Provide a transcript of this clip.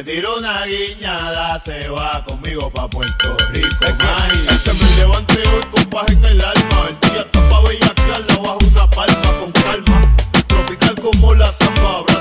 me tiro una guiñada, se va conmigo pa' Puerto Rico. Es que me levanté hoy con paz en el alma. El día está pa' bellaquearla bajo una palma con calma. Tropical como la zamba.